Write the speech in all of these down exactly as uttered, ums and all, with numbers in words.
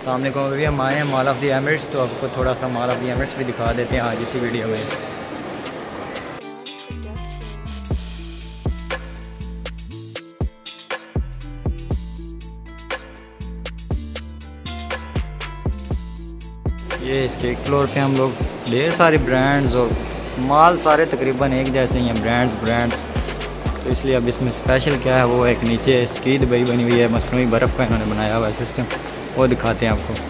अस्सलाम वालेकुम। अभी हम आए हैं मॉल ऑफ़ द एमिरेट्स, तो आपको थोड़ा सा मॉल ऑफ़ द एमिरेट्स भी दिखा देते हैं आज इसी वीडियो में। ये इसके एक फ्लोर पे हम लोग ढेर सारे ब्रांड्स और माल सारे तकरीबन एक जैसे ही हैं, ब्रांड्स ब्रांड्स तो इसलिए अब इसमें स्पेशल क्या है वो एक नीचे स्कीद बई बनी हुई है, मसनूई बर्फ़ का इन्होंने बनाया हुआ है सिस्टम, वो दिखाते हैं आपको।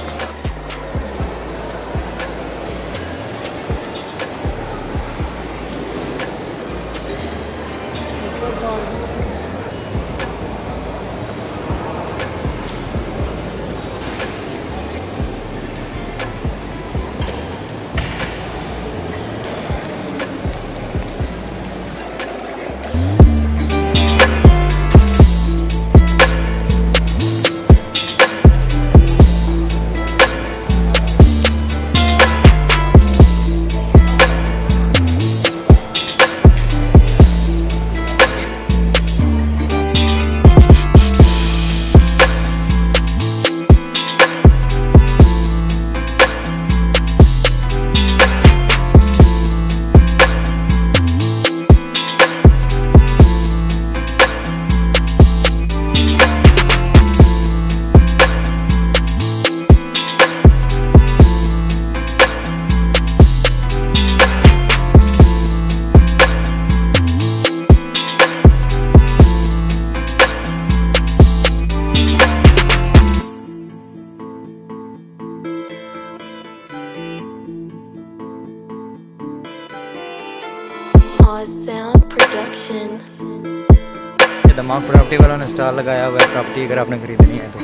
Sound production. ये दमाग प्रॉपर्टी वालों ने स्टॉल लगाया हुआ है, प्रॉपर्टी अगर आपने खरीदनी है तो।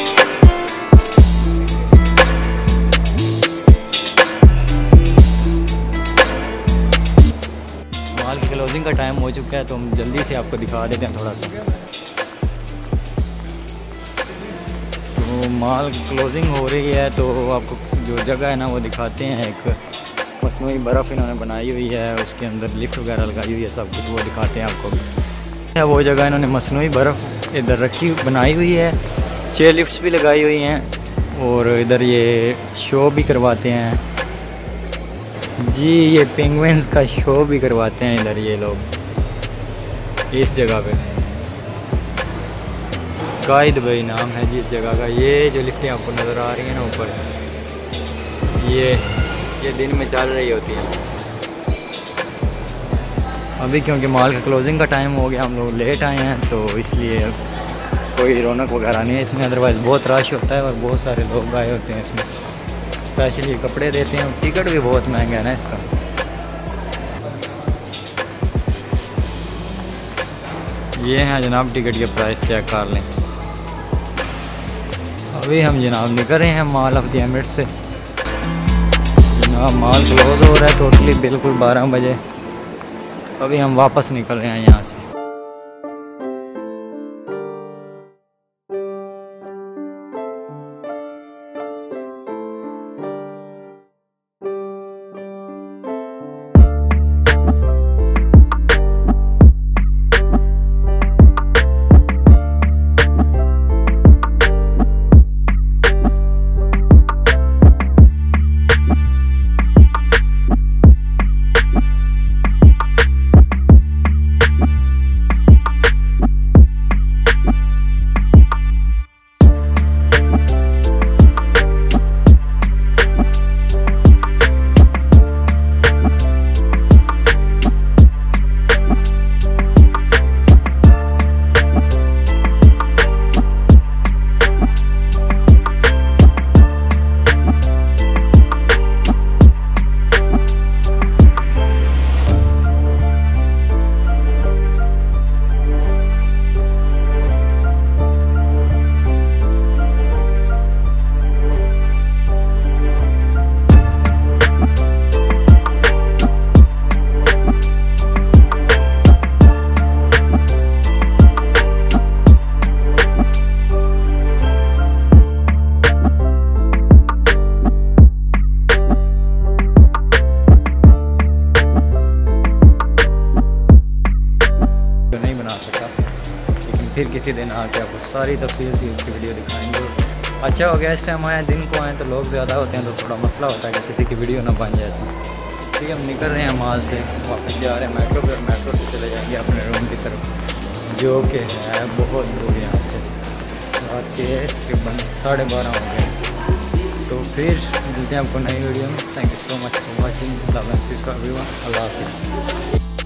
माल की क्लोजिंग का टाइम हो चुका है तो हम जल्दी से आपको दिखा देते हैं थोड़ा सा। तो माल की क्लोजिंग हो रही है तो आपको जो जगह है ना वो दिखाते हैं। एक मसनूई बर्फ़ इन्होंने बनाई हुई है, उसके अंदर लिफ्ट वगैरह लगाई हुई है, सब कुछ वो दिखाते हैं आपको भी। वो जगह इन्होंने मसनूई बर्फ़ इधर रखी बनाई हुई है, छः लिफ्ट्स भी लगाई हुई हैं और इधर ये शो भी करवाते हैं जी, ये पेंगुइन्स का शो भी करवाते हैं इधर ये लोग इस जगह पे। स्काई दुबई नाम है जिस जगह का। ये जो लिफ्टें आपको नज़र आ रही हैं ना ऊपर, ये ये दिन में चल रही होती है। अभी क्योंकि मॉल का क्लोजिंग का टाइम हो गया, हम लोग लेट आए हैं तो इसलिए कोई रौनक वगैरह नहीं है इसमें, अदरवाइज़ बहुत रश होता है और बहुत सारे लोग आए होते हैं इसमें। स्पेशली कपड़े देते हैं, टिकट भी बहुत महंगा है ना इसका। ये हैं जनाब टिकट के प्राइस, चेक कर लें। अभी हम जनाब निकल रहे हैं मॉल ऑफ़ द एमिरेट्स से। मॉल क्लोज हो रहा है टोटली बिल्कुल बारह बजे। अभी हम वापस निकल रहे हैं यहाँ से। फिर किसी दिन आके आपको सारी तफसील से उसकी वीडियो दिखाएंगे। अच्छा हो गया इस टाइम आए, दिन को आए तो लोग ज़्यादा होते हैं तो थोड़ा मसला होता है कि किसी की वीडियो ना बन जाए। ठीक है, हम निकल रहे हैं मॉल से, वापस जा रहे हैं मेट्रो पर, मेट्रो से चले जाएंगे अपने रूम की तरफ, जो कि है बहुत दूर यहाँ से। रात के तकरीबन साढ़े बारह हो गए। तो फिर मिलते हैं आपको नई वीडियो में। Thank you so much for watching. अल्लाह हाफिज़।